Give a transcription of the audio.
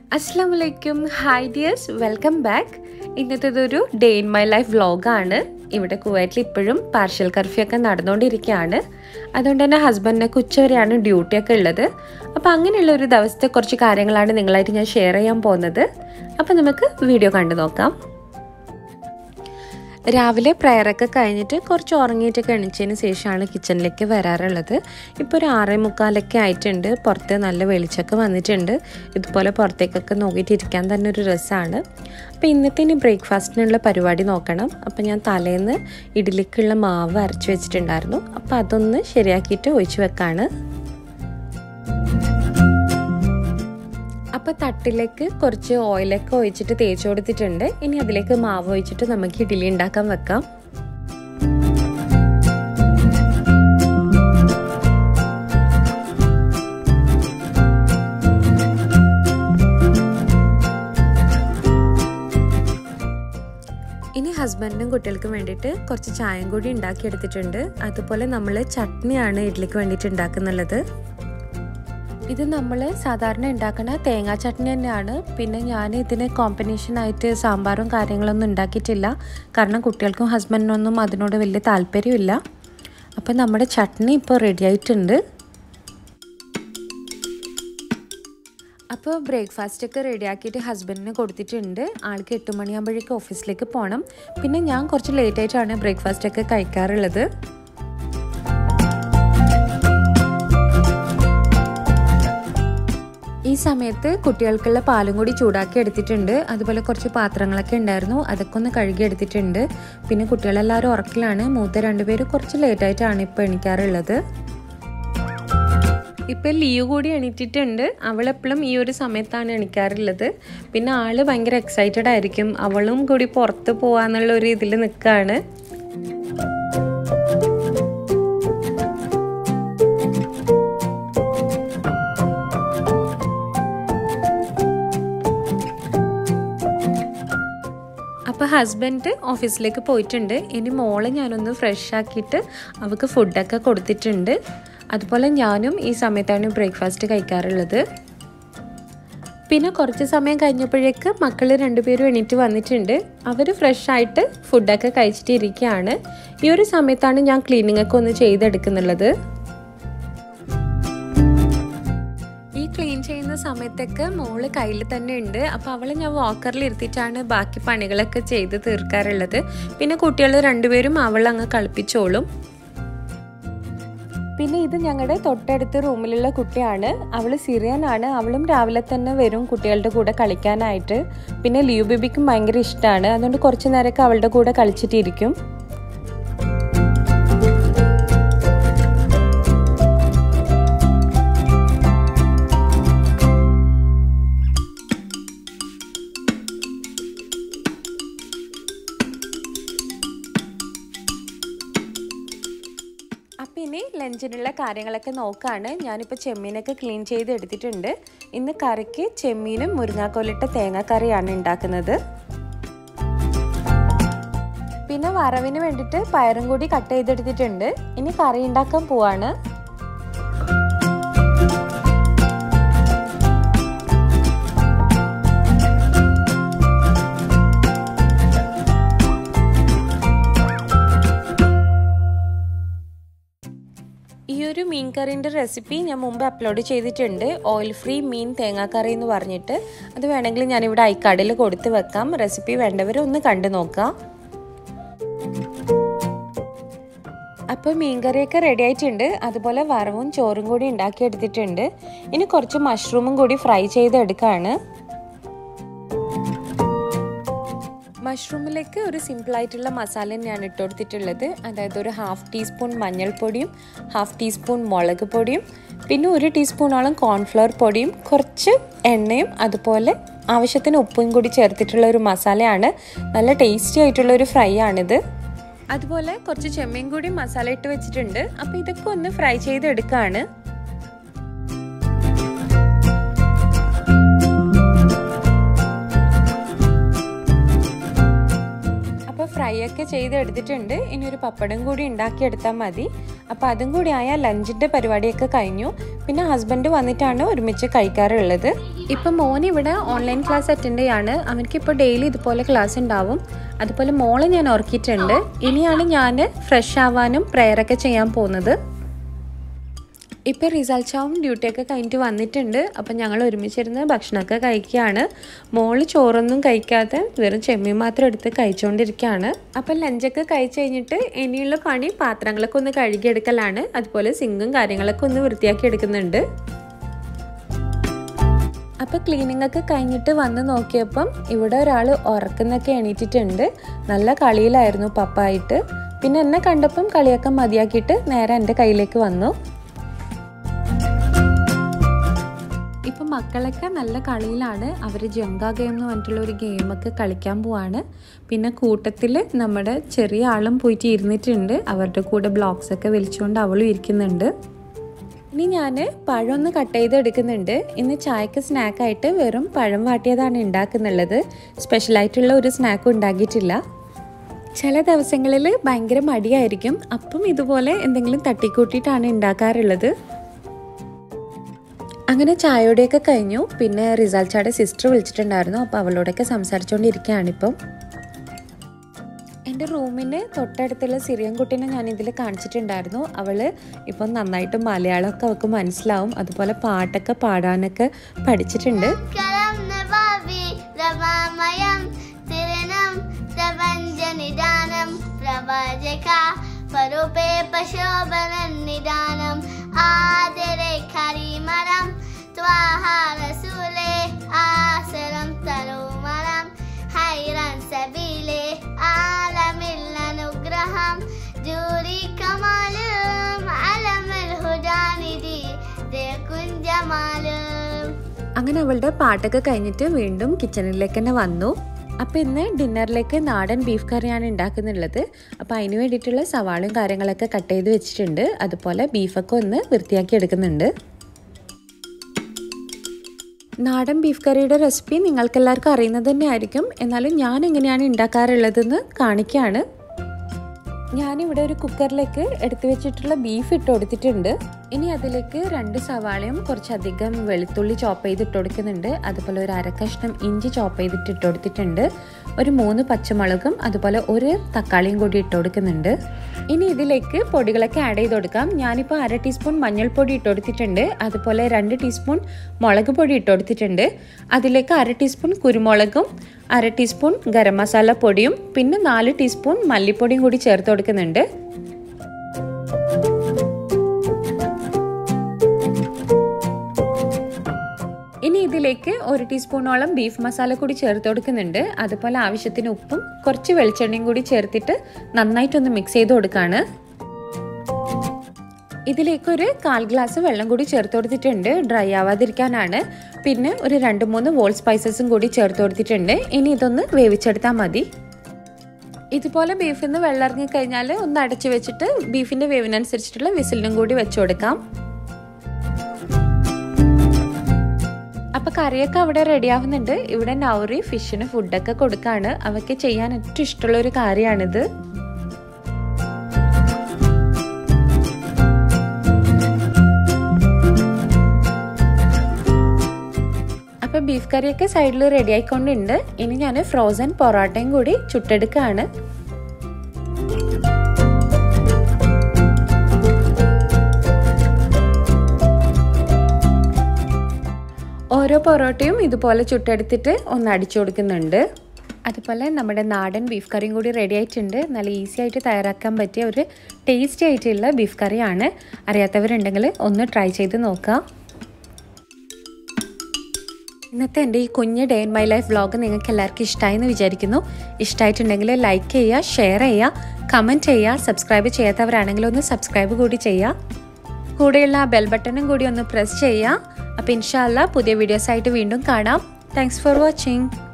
അസ്സലാമുഅലൈക്കും hi dears welcome back. ഇന്നത്തേതൊരു day in my life വ്ളോഗാണ്. ഇവിടെ കുവൈറ്റിൽ ഇപ്പോഴും പാർഷ്യൽ കർഫ്യൂ ഒക്കെ നടന്നുകൊണ്ടിരിക്കുകയാണ്. അതുകൊണ്ട് തന്നെ ഹസ്ബൻഡിനൊക്കെ ഉച്ചവരെയാണ് ഡ്യൂട്ടിയൊക്കെ ഉള്ളത്. അപ്പോൾ അങ്ങനെയുള്ള ഒരു ദിവസത്തെ കുറച്ച് കാര്യങ്ങളാണ് നിങ്ങളായിട്ട് ഞാൻ ഷെയർ ചെയ്യാൻ പോകുന്നത്. അപ്പോൾ നമുക്ക് വീഡിയോ കണ്ടു നോക്കാം. രാവിലെ പ്രയറൊക്കെ കഴിഞ്ഞിട്ട് കുറച്ച് ഉറങ്ങിയിട്ടൊക്കെ എണീച്ചതിന് ശേഷമാണ് കിച്ചണിലേക്ക് വരാറുള്ളത്. ഇപ്പോൾ ഒരു 6:45 ആയിട്ടുണ്ട്. പുറത്ത് നല്ല വെളിച്ചമൊക്കെ വന്നിട്ടുണ്ട്. ഇതുപോലെ പുറത്തേക്കൊക്കെ നോക്കിയിട്ടിരിക്കാൻ തന്നെ ഒരു രസമാണ്. അപ്പോൾ ഇന്നത്തെ ഇനി ബ്രേക്ക്ഫാസ്റ്റിനുള്ള പരിപാടി നോക്കണം. അപ്പോൾ ഞാൻ തലേന്ന് ഇഡ്ഡലിക്കുള്ള മാവ് അരച്ച് വെച്ചിട്ടുണ്ടായിരുന്നു. അപ്പോൾ അതൊന്ന് ശരിയാക്കിയിട്ട് ഒഴിച്ച് വെക്കാണ്. അപ്പോൾ തട്ടിലേക്ക് കുറച്ച് ഓയിലൊക്കെ ഒഴിച്ചിട്ട് തേച്ച് കൊടുത്തിട്ടുണ്ട്. ഇനി അതിലേക്ക് മാവ് ഒഴിച്ചിട്ട് നമുക്ക് ഇഡ്ഡലി ഉണ്ടാക്കാൻ വെക്കാം. ഇനി ഹസ്ബൻഡിനും കുട്ടികൾക്കും വേണ്ടിയിട്ട് കുറച്ച് ചായയും കൂടി ഉണ്ടാക്കിയെടുത്തിട്ടുണ്ട്. അതുപോലെ നമ്മൾ ചട്നിയാണ് ഇഡ്ഡലിക്ക് വേണ്ടിയിട്ട് ഉണ്ടാക്കുന്നുള്ളത്. ഇത് നമ്മൾ സാധാരണ ഉണ്ടാക്കുന്ന തേങ്ങാ ചട്നി തന്നെയാണ്. പിന്നെ ഞാൻ ഇതിന് കോമ്പിനേഷനായിട്ട് സാമ്പാറും കാര്യങ്ങളൊന്നും ഉണ്ടാക്കിയിട്ടില്ല. കാരണം കുട്ടികൾക്കും ഹസ്ബൻഡിനൊന്നും അതിനോട് വലിയ താല്പര്യമില്ല. അപ്പം നമ്മുടെ ചട്നി ഇപ്പോൾ റെഡി ആയിട്ടുണ്ട്. അപ്പോൾ ബ്രേക്ക്ഫാസ്റ്റൊക്കെ റെഡിയാക്കിയിട്ട് ഹസ്ബൻഡിന് കൊടുത്തിട്ടുണ്ട്. ആൾക്ക് 8 മണിയാകുമ്പോഴേക്കും ഓഫീസിലേക്ക് പോകണം. പിന്നെ ഞാൻ കുറച്ച് ലേറ്റായിട്ടാണ് ബ്രേക്ക്ഫാസ്റ്റൊക്കെ കഴിക്കാറുള്ളത്. ഈ സമയത്ത് കുട്ടികൾക്കുള്ള പാലും കൂടി ചൂടാക്കി എടുത്തിട്ടുണ്ട്. അതുപോലെ കുറച്ച് പാത്രങ്ങളൊക്കെ ഉണ്ടായിരുന്നു, അതൊക്കെ ഒന്ന് കഴുകി എടുത്തിട്ടുണ്ട്. പിന്നെ കുട്ടികളെല്ലാവരും ഉറക്കിലാണ്. മൂത്ത 2 പേര് കുറച്ച് ലേറ്റായിട്ടാണ് ഇപ്പോൾ എണീക്കാറുള്ളത്. ഇപ്പം ലീവ് കൂടി എണീറ്റിട്ടുണ്ട്. അവളെപ്പോഴും ഈ ഒരു സമയത്താണ് എണീക്കാറുള്ളത്. പിന്നെ ആൾ ഭയങ്കര എക്സൈറ്റഡ് ആയിരിക്കും. അവളും കൂടി പുറത്ത് പോകാന്നുള്ള ഒരു ഇതിൽ നിൽക്കുകയാണ്. അപ്പോൾ ഹസ്ബൻഡ് ഓഫീസിലേക്ക് പോയിട്ടുണ്ട്. ഇനി മോളെ ഞാനൊന്ന് ഫ്രഷ് ആക്കിയിട്ട് അവൾക്ക് ഫുഡൊക്കെ കൊടുത്തിട്ടുണ്ട്. അതുപോലെ ഞാനും ഈ സമയത്താണ് ബ്രേക്ക്ഫാസ്റ്റ് കഴിക്കാറുള്ളത്. പിന്നെ കുറച്ച് സമയം കഴിഞ്ഞപ്പോഴേക്ക് മക്കൾ 2 പേരും എണീറ്റ് വന്നിട്ടുണ്ട്. അവർ ഫ്രഷ് ആയിട്ട് ഫുഡൊക്കെ കഴിച്ചിട്ട് ഇരിക്കുകയാണ്. ഈ ഒരു സമയത്താണ് ഞാൻ ക്ലീനിങ് ഒക്കെ ഒന്ന് ചെയ്തെടുക്കുന്നുള്ളത്. ക്ലീൻ ചെയ്യുന്ന സമയത്തൊക്കെ മോള് കയ്യിൽ തന്നെ ഉണ്ട്. അപ്പോൾ അവളെ ഞാൻ വാക്കറിൽ ഇരുത്തിയിട്ടാണ് ബാക്കി പണികളൊക്കെ ചെയ്ത് തീർക്കാറുള്ളത്. പിന്നെ കുട്ടികൾ 2 പേരും അവളങ്ങ് കളിപ്പിച്ചോളും. പിന്നെ ഇത് ഞങ്ങളുടെ തൊട്ടടുത്ത റൂമിലുള്ള കുട്ടിയാണ്. അവൾ സിറിയനാണ്. അവളും രാവിലെ തന്നെ വരും കുട്ടികളുടെ കൂടെ കളിക്കാനായിട്ട്. പിന്നെ ലിയു ബേബിക്കും ഭയങ്കര ഇഷ്ടമാണ്. അതുകൊണ്ട് കുറച്ച് നേരമൊക്കെ അവളുടെ കൂടെ കളിച്ചിട്ടിരിക്കും. അപ്പം ഇനി ലഞ്ചിനുള്ള കാര്യങ്ങളൊക്കെ നോക്കാണ്. ഞാനിപ്പോൾ ചെമ്മീനൊക്കെ ക്ലീൻ ചെയ്ത് എടുത്തിട്ടുണ്ട്. ഇന്ന് കറിക്ക് ചെമ്മീനും മുരിങ്ങാക്കോലിട്ട തേങ്ങാക്കറിയാണ് ഉണ്ടാക്കുന്നത്. പിന്നെ വറവിന് വേണ്ടിയിട്ട് പയറും കൂടി കട്ട് ചെയ്തെടുത്തിട്ടുണ്ട്. ഇനി കറി ഉണ്ടാക്കാൻ പോവാണ്. ഈ ഒരു മീൻ കറീൻ്റെ റെസിപ്പി ഞാൻ മുമ്പ് അപ്ലോഡ് ചെയ്തിട്ടുണ്ട്. ഓയിൽ ഫ്രീ മീൻ തേങ്ങാക്കറി എന്ന് പറഞ്ഞിട്ട്. അത് വേണമെങ്കിൽ ഞാനിവിടെ ഐക്കാർഡിൽ കൊടുത്ത് വെക്കാം. റെസിപ്പി വേണ്ടവർ ഒന്ന് കണ്ടു നോക്കാം. അപ്പോൾ മീൻ കറിയൊക്കെ റെഡി ആയിട്ടുണ്ട്. അതുപോലെ വറവും ചോറും കൂടി ഉണ്ടാക്കിയെടുത്തിട്ടുണ്ട്. ഇനി കുറച്ച് മഷ്റൂമും കൂടി ഫ്രൈ ചെയ്തെടുക്കുകയാണ്. മഷ്റൂമിലേക്ക് ഒരു സിമ്പിളായിട്ടുള്ള മസാല തന്നെയാണ് ഇട്ട് കൊടുത്തിട്ടുള്ളത്. അതായത് ഒരു 1/2 ടീസ്പൂൺ മഞ്ഞൾപ്പൊടിയും 1/2 ടീസ്പൂൺ മുളക് പൊടിയും പിന്നെ 1 ടീസ്പൂണോളം കോൺഫ്ലവർ പൊടിയും കുറച്ച് എണ്ണയും അതുപോലെ ആവശ്യത്തിന് ഉപ്പും കൂടി ചേർത്തിട്ടുള്ള ഒരു മസാലയാണ്. നല്ല ടേസ്റ്റി ആയിട്ടുള്ള ഒരു ഫ്രൈ ആണിത്. അതുപോലെ കുറച്ച് ചെമ്മീൻ കൂടി മസാല ഇട്ട് വെച്ചിട്ടുണ്ട്. അപ്പോൾ ഇതൊക്കെ ഒന്ന് ഫ്രൈ ചെയ്തെടുക്കുകയാണ്. ഫ്രൈ കറിയൊക്കെ ചെയ്തെടുത്തിട്ടുണ്ട്. ഇനി ഒരു പപ്പടം കൂടി ഉണ്ടാക്കിയെടുത്താൽ മതി. അപ്പോൾ അതും കൂടി ആയാൽ ലഞ്ചിൻ്റെ പരിപാടിയൊക്കെ കഴിഞ്ഞു. പിന്നെ ഹസ്ബൻഡ് വന്നിട്ടാണ് ഒരുമിച്ച് കഴിക്കാറുള്ളത്. ഇപ്പം മോൻ ഇവിടെ ഓൺലൈൻ ക്ലാസ് അറ്റൻഡ് ചെയ്യാണ്. അവനക്കിപ്പോൾ ഡെയിലി ഇതുപോലെ ക്ലാസ് ഉണ്ടാവും. അതുപോലെ മോളെ ഞാൻ ഓർക്കിയിട്ടുണ്ട്. ഇനിയാണ് ഞാൻ ഫ്രഷ് ആവാനും പ്രെയറൊക്കെ ചെയ്യാൻ പോകുന്നത്. ഇപ്പോൾ റിസൾച്ചാവും ഡ്യൂട്ടിയൊക്കെ കഴിഞ്ഞിട്ട് വന്നിട്ടുണ്ട്. അപ്പം ഞങ്ങൾ ഒരുമിച്ചിരുന്ന് ഭക്ഷണമൊക്കെ കഴിക്കുകയാണ്. മോള് ചോറൊന്നും കഴിക്കാതെ വെറും ചെമ്മീൻ മാത്രം എടുത്ത് കഴിച്ചുകൊണ്ടിരിക്കുകയാണ്. അപ്പം ലഞ്ചൊക്കെ കഴിച്ച് കഴിഞ്ഞിട്ട് ഇനിയുള്ള പണി പാത്രങ്ങളൊക്കെ ഒന്ന് കഴുകിയെടുക്കലാണ്. അതുപോലെ സിങ്കും കാര്യങ്ങളൊക്കെ ഒന്ന് വൃത്തിയാക്കി എടുക്കുന്നുണ്ട്. അപ്പോൾ ക്ലീനിങ് ഒക്കെ കഴിഞ്ഞിട്ട് വന്ന് നോക്കിയപ്പം ഇവിടെ ഒരാൾ ഉറക്കുന്നൊക്കെ എണീറ്റിട്ടുണ്ട്. നല്ല കളിയിലായിരുന്നു പപ്പായിട്ട്. പിന്നെ എന്നെ കണ്ടപ്പം കളിയൊക്കെ മതിയാക്കിയിട്ട് നേരെ എൻ്റെ കയ്യിലേക്ക് വന്നു. ഇപ്പം മക്കളൊക്കെ നല്ല കളിയിലാണ്. അവർ ജങ്ക ഗെയിം എന്ന് പറഞ്ഞിട്ടുള്ള ഒരു ഗെയിമൊക്കെ കളിക്കാൻ പോവാണ്. പിന്നെ കൂട്ടത്തിൽ നമ്മുടെ ചെറിയ ആളും പോയിട്ട് ഇരുന്നിട്ടുണ്ട്. അവരുടെ കൂടെ ബ്ലോക്സൊക്കെ വലിച്ചുകൊണ്ട് അവളും ഇരിക്കുന്നുണ്ട്. ഇനി ഞാൻ പഴം ഒന്ന് കട്ട് ചെയ്തെടുക്കുന്നുണ്ട്. ഇന്ന് ചായക്ക് സ്നാക്കായിട്ട് വെറും പഴം വാട്ടിയതാണ് ഉണ്ടാക്കുന്നുള്ളത്. സ്പെഷ്യലായിട്ടുള്ള ഒരു സ്നാക്കും ഉണ്ടാക്കിയിട്ടില്ല. ചില ദിവസങ്ങളിൽ ഭയങ്കര മടിയായിരിക്കും. അപ്പം ഇതുപോലെ എന്തെങ്കിലും തട്ടിക്കൂട്ടിയിട്ടാണ് ഉണ്ടാക്കാറുള്ളത്. അങ്ങനെ ചായയോടെയൊക്കെ കഴിഞ്ഞു. പിന്നെ റിസാൽച്ചാടെ സിസ്റ്റർ വിളിച്ചിട്ടുണ്ടായിരുന്നു. അപ്പോൾ അവളോടൊക്കെ സംസാരിച്ചുകൊണ്ടിരിക്കുകയാണിപ്പം. എൻ്റെ റൂമിന് തൊട്ടടുത്തുള്ള സിറിയൻ കുട്ടീനെ ഞാൻ ഇതിൽ കാണിച്ചിട്ടുണ്ടായിരുന്നു. അവൾ ഇപ്പം നന്നായിട്ട് മലയാളമൊക്കെ അവൾക്ക് മനസ്സിലാവും. അതുപോലെ പാട്ടൊക്കെ പാടാനൊക്കെ പഠിച്ചിട്ടുണ്ട്. അങ്ങനെ അവളുടെ പാട്ടൊക്കെ കഴിഞ്ഞിട്ട് വീണ്ടും കിച്ചണിലേക്ക് തന്നെ വന്നു. അപ്പോൾ ഇന്ന് ഡിന്നറിലേക്ക് നാടൻ ബീഫ് കറിയാണ് ഉണ്ടാക്കുന്നുള്ളത്. അപ്പോൾ അതിന് വേണ്ടിയിട്ടുള്ള സവാളയും കാര്യങ്ങളൊക്കെ കട്ട് ചെയ്ത് വെച്ചിട്ടുണ്ട്. അതുപോലെ ബീഫൊക്കെ ഒന്ന് വൃത്തിയാക്കി എടുക്കുന്നുണ്ട്. നാടൻ ബീഫ് കറിയുടെ റെസിപ്പി നിങ്ങൾക്കെല്ലാവർക്കും അറിയുന്നത് തന്നെ ആയിരിക്കും. എന്നാലും ഞാൻ എങ്ങനെയാണ് ഉണ്ടാക്കാറുള്ളതെന്ന് കാണിക്കുകയാണ്. ഞാനിവിടെ ഒരു കുക്കറിലേക്ക് എടുത്തു വെച്ചിട്ടുള്ള ബീഫ് ഇട്ട് കൊടുത്തിട്ടുണ്ട്. ഇനി അതിലേക്ക് 2 സവാളയും കുറച്ചധികം വെളുത്തുള്ളി ചോപ്പ് ചെയ്ത് ഇട്ട് കൊടുക്കുന്നുണ്ട്. അതുപോലെ ഒരു അരക്കഷ്ണം ഇഞ്ചി ചോപ്പ് ചെയ്തിട്ട് ഇട്ട് കൊടുത്തിട്ടുണ്ട്. ഒരു 3 പച്ചമുളകും അതുപോലെ ഒരു തക്കാളിയും കൂടി ഇട്ട് കൊടുക്കുന്നുണ്ട്. ഇനി ഇതിലേക്ക് പൊടികളൊക്കെ ആഡ് ചെയ്ത് കൊടുക്കാം. ഞാനിപ്പോൾ 1/2 ടീസ്പൂൺ മഞ്ഞൾപ്പൊടി ഇട്ട് കൊടുത്തിട്ടുണ്ട്. അതുപോലെ 2 ടീസ്പൂൺ മുളക് പൊടി ഇട്ട് കൊടുത്തിട്ടുണ്ട്. അതിലേക്ക് 1/2 ടീസ്പൂൺ കുരുമുളകും 1/2 ടീസ്പൂൺ ഗരം മസാല പൊടിയും പിന്നെ 4 ടീസ്പൂൺ മല്ലിപ്പൊടിയും കൂടി ചേർത്ത് കൊടുക്കുന്നുണ്ട്. ഇനി ഇതിലേക്ക് 1 ടീസ്പൂണോളം ബീഫ് മസാല കൂടി ചേർത്ത് കൊടുക്കുന്നുണ്ട്. അതുപോലെ ആവശ്യത്തിന് ഉപ്പും കുറച്ച് വെളിച്ചെണ്ണയും കൂടി ചേർത്തിട്ട് നന്നായിട്ടൊന്ന് മിക്സ് ചെയ്ത് കൊടുക്കുകയാണ്. ഇതിലേക്ക് ഒരു 1/4 ഗ്ലാസ് വെള്ളം കൂടി ചേർത്ത് കൊടുത്തിട്ടുണ്ട്. ഡ്രൈ ആവാതിരിക്കാനാണ്. പിന്നെ ഒരു 2-3 വോൾ സ്പൈസസും കൂടി ചേർത്ത് കൊടുത്തിട്ടുണ്ട്. ഇനി ഇതൊന്ന് വേവിച്ചെടുത്താൽ മതി. ഇതുപോലെ ബീഫിൽ നിന്ന് വെള്ളം ഇറങ്ങിക്കഴിഞ്ഞാൽ ഒന്ന് അടച്ചു വെച്ചിട്ട് ബീഫിൻ്റെ വേവിനനുസരിച്ചിട്ടുള്ള വിസിലിനും കൂടി വെച്ച് കൊടുക്കാം. അപ്പോൾ കറിയൊക്കെ അവിടെ റെഡി ആവുന്നുണ്ട്. ഇവിടെ നൗറി ഫിഷിന് ഫുഡൊക്കെ കൊടുക്കുകയാണ്. അവയ്ക്ക് ചെയ്യാൻ ഏറ്റവും ഇഷ്ടമുള്ള ഒരു കാര്യമാണിത്. അപ്പോൾ ബീഫ് കറിയൊക്കെ സൈഡിൽ റെഡി ആയിക്കൊണ്ടുണ്ട്. ഇനി ഞാൻ ഫ്രോസൺ പൊറോട്ടയും കൂടി ചുട്ടെടുക്കുകയാണ്. ഓരോ പൊറോട്ടയും ഇതുപോലെ ചുട്ടെടുത്തിട്ട് ഒന്ന് അടിച്ചു കൊടുക്കുന്നുണ്ട്. അതുപോലെ നമ്മുടെ നാടൻ ബീഫ് കറിയും കൂടി റെഡി ആയിട്ടുണ്ട്. നല്ല ഈസി ആയിട്ട് തയ്യാറാക്കാൻ പറ്റിയ ഒരു ടേസ്റ്റി ആയിട്ടുള്ള ബീഫ് കറിയാണ്. അറിയാത്തവരുണ്ടെങ്കിൽ ഒന്ന് ട്രൈ ചെയ്ത് നോക്കാം. ഇന്നത്തെ എൻ്റെ ഈ കുഞ്ഞ് day in my life vlog നിങ്ങൾക്ക് എല്ലാവർക്കും ഇഷ്ടമായി എന്ന് വിചാരിക്കുന്നു. ഇഷ്ടമായിട്ടുണ്ടെങ്കിൽ ലൈക്ക് ചെയ്യുക, ഷെയർ ചെയ്യുക, കമൻറ്റ് ചെയ്യുക. സബ്സ്ക്രൈബ് ചെയ്യാത്തവരാണെങ്കിൽ ഒന്ന് സബ്സ്ക്രൈബ് കൂടി ചെയ്യുക. കൂടെയുള്ള ആ ബെൽ ബട്ടണും കൂടി ഒന്ന് പ്രസ് ചെയ്യുക. അപ്പോൾ ഇൻഷാ അല്ലാഹ് പുതിയ വീഡിയോസായിട്ട് വീണ്ടും കാണാം. Thanks for watching.